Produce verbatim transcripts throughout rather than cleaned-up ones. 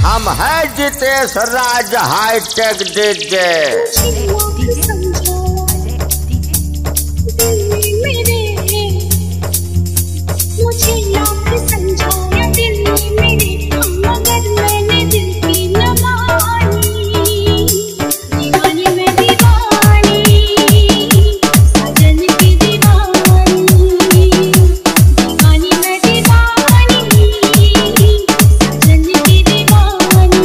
हम है Jitesh Raj hi tech DJ. मुझे लाख समझाया दिल ने मेरे, मगर मैंने दिल की न मानी। दीवानी मैं दीवानी, सजन की दीवानी। दीवानी मैं दीवानी, सजन की दीवानी।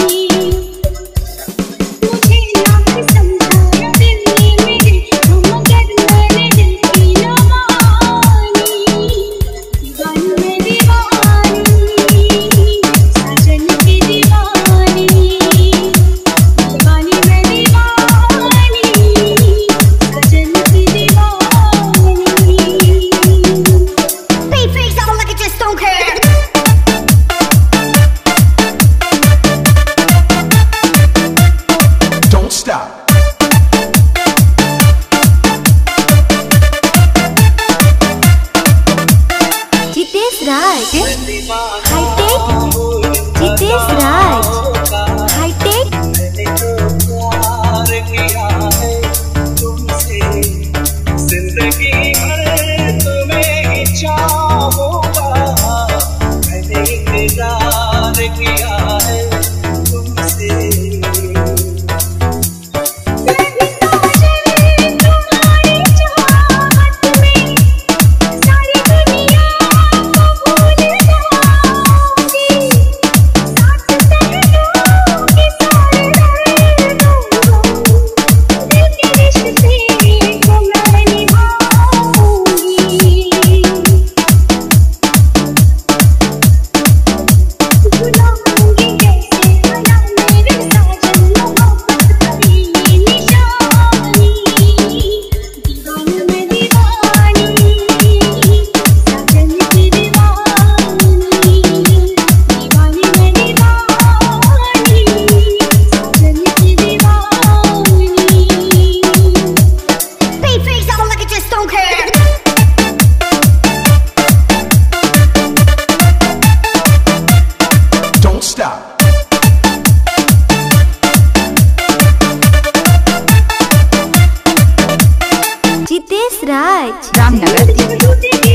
मुझे लाख समझाया दिल ने मेरे, मगर मैंने दिल की न मानी। दीवानी मैं दीवानी, सजन की दीवानी। दीवानी मैं दीवानी, सजन की दीवानी। Beat freaks out like I just don't care. Don't stop. Jitesh Raj hitech, Jitesh Raj hitech. मैंने तो प्यार किया है तुमसे, जिंदगी भर तुम्हें ही चाहूंगा। मैंने इकरार किया है तुमसे। मैं भी काजल तुम्हारी चाहत में, सारी दुनिया को भूल जाऊंगी। साथ सहलूंगी सारे दर्दों को, दिल के रिश्ते को मैं निभाऊंगी। भुलाऊंगी कैसे भला मेरे साजन, मोहब्बत कभी निशानी। दीवानी मैं दीवानी, सजन की दीवानी। दीवानी मैं दीवानी, सजन की दीवानी। Beat freaks out like I just don't care. Don't stop. Jitesh राज रामनगर। टूटे